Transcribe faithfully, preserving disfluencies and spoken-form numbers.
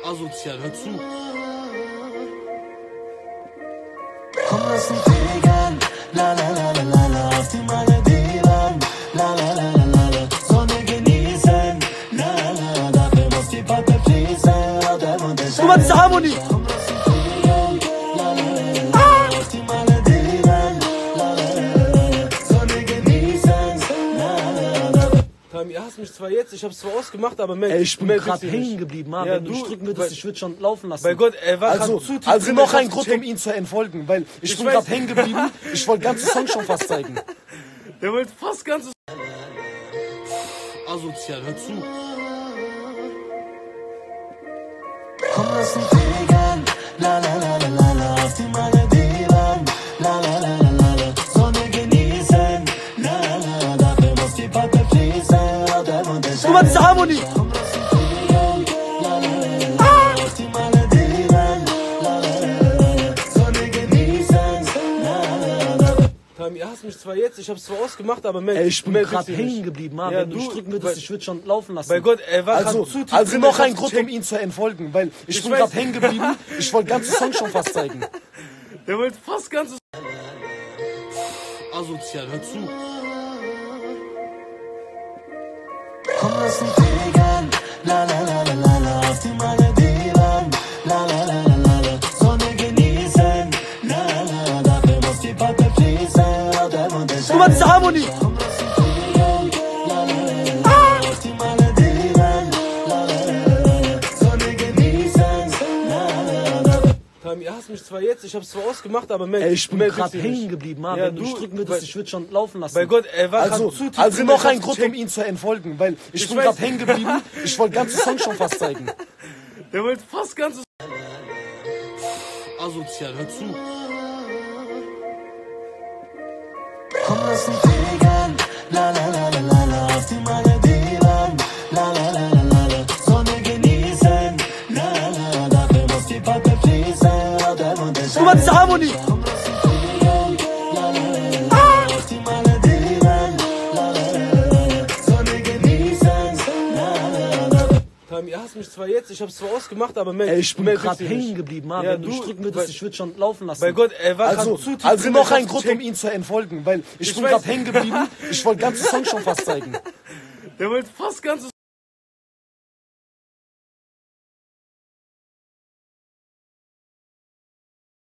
Asozial, hör zu. Komm, lass uns fliegen, la la la la la la, auf die Malediven, la la la la la la, Sonne genießen, la la la, dafür muss die Pappe fließen, laut der Mund ist Guck mal, diese Harmonie! Komm, lass uns fliegen, la la la la la, auf die Malediven, la la la la la, Sonne genießen, la la la la. Tami, ihr hasst mich zwar jetzt, ich hab's zwar ausgemacht, aber meld Ey, ich bin meld gerade dich nicht. hängen geblieben, Mann. Ja, Wenn du du- mich drücken würdest, bei- ich würde schon laufen lassen. Bei Gott, er war Also, gerade zu tief also drin, noch ich ein hab's Grund, um gecheckt. ihn zu entfolgen, weil ich, Ich bin weiß- gerade hängen geblieben. Ich wollte ganze Song schon fast zeigen. Der wollte fast ganzes... Asozial, hör zu. Komm, lass uns fliegen, la la la la la la, auf die Malediven, la la la la la la, Sonne genießen, la la la, dafür muss die Pappe fließen, laut der Mund ist Guck mal, diese Harmonie! Komm, lass uns fliegen, la la la la la, auf die Malediven, la la la la la, Sonne genießen, la la la la. Tami, ihr hasst mich zwar jetzt, ich hab's zwar ausgemacht, aber meld Ey, ich bin meld gerade dich hängen nicht. geblieben, Mann. Ja, Wenn du mich du- drücken bei- würdest, ich würde schon laufen lassen. Bei Gott, er war Also, gerade zu tief also drin, noch ich ein hab's Grund, um gecheckt. ihn zu entfolgen, weil ich, Ich bin weiß- gerade hängen geblieben. Ich wollte ganze Song schon fast zeigen. Der wollte fast ganzes... Asozial, hör zu. Komm, lass uns fliegen, la la la la la la, auf die Malediven, la la la la la la, Sonne genießen, la la la, dafür muss die Pappe fließen, laut der Mund ist Guck mal, diese Harmonie! Komm, lass uns fliegen, la la la la la, auf die Malediven, la la la la la, Sonne genießen, la la la la. Tami, ihr hasst mich zwar jetzt, ich hab's zwar ausgemacht, aber meld Ey, ich bin meld gerade dich hängen nicht. geblieben, Mann. Ja, Wenn du mich du- drücken würdest, bei- ich würde schon laufen lassen. Bei Gott, er war Also, gerade zu tief also drin, noch ich ein hab's Grund, um gecheckt. ihn zu entfolgen, weil ich, Ich bin weiß- gerade hängen geblieben. Ich wollte ganze Song schon fast zeigen. Der wollte fast ganzes... Asozial, hör zu. Komm, lass uns fliegen, la la la la la la, auf die Malediven, la la la la la la, Sonne genießen, la la la, dafür muss die Pappe fließen, laut der Mund ist Guck mal, diese Harmonie! Komm, lass uns fliegen, la la la la la, auf die Malediven, la la la la la, Sonne genießen, la la la la. Tami, ihr hasst mich zwar jetzt, ich hab's zwar ausgemacht, aber meld Ey, ich bin meld gerade dich hängen nicht. geblieben, Mann. Ja, Wenn du mich du- drücken bei- würdest, ich würde schon laufen lassen. Bei Gott, er war Also, gerade zu tief also drin, noch ich ein hab's Grund, um gecheckt. ihn zu entfolgen, weil ich, Ich bin weiß- gerade hängen geblieben. Ich wollte ganze Song schon fast zeigen. Der wollte fast ganzes...